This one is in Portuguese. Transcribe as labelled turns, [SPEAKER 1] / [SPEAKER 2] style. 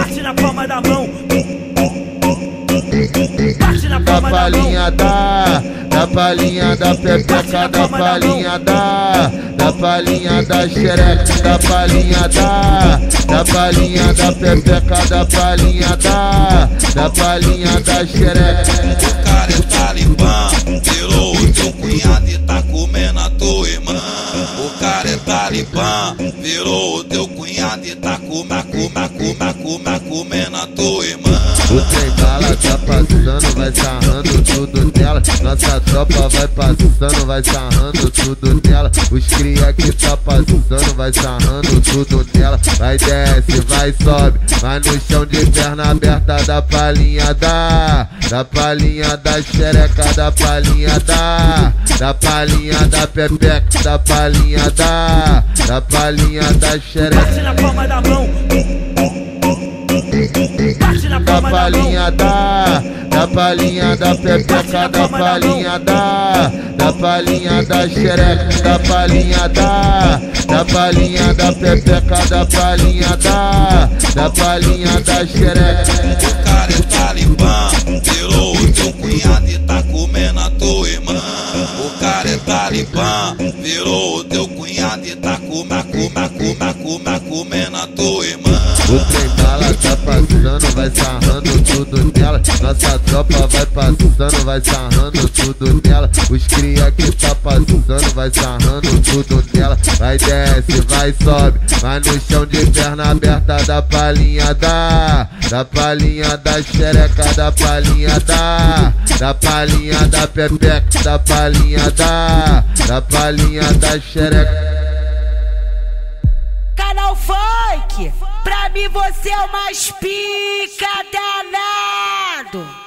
[SPEAKER 1] bate na palma da mão, bate na palma da
[SPEAKER 2] palhinha da palhinha da pepeca, da palhinha da palhinha da xereca, da palhinha da palhinha da pepeca, da palhinha da palhinha da xereca.
[SPEAKER 3] O cara é talibã, virou o teu cunhado e tá comendo a tua irmã. O cara é talibã, virou o teu cunhado e tá comendo a tua irmã.
[SPEAKER 2] O trem bala tá passando, vai sarrando tudo dela. Nossa tropa vai passando, vai sarrando tudo dela. Os cria que tá passando, vai sarrando tudo dela. Vai desce, vai sobe, vai no chão de perna aberta. Da palhinha da palhinha da xereca, da palhinha da palhinha da pepeca, da palhinha da palhinha da xereca.
[SPEAKER 1] Bate na palma da mão, bate na palma da
[SPEAKER 2] palhinha da palhinha da pepeca, da palhinha da palhinha da xereca, da palhinha da palhinha da pepeca, da palhinha da palhinha da xereca.
[SPEAKER 3] O cara é talibã, virou o teu cunhado e tá comendo a tua irmã. O cara é talibã, virou o teu cunhado e tá comendo a tua irmã.
[SPEAKER 2] O trem bala tá passando, vai sarrando tudo dela. Nossa tropa vai passando, vai sarrando tudo dela. Os cria que tá passando, vai sarrando tudo dela. Vai desce, vai sobe, vai no chão de perna aberta. Da palhinha da palhinha da xereca, da palhinha da palhinha da pepeca, da palhinha da palhinha da xereca.
[SPEAKER 4] Canal Funk, pra mim você é o mais pica danado.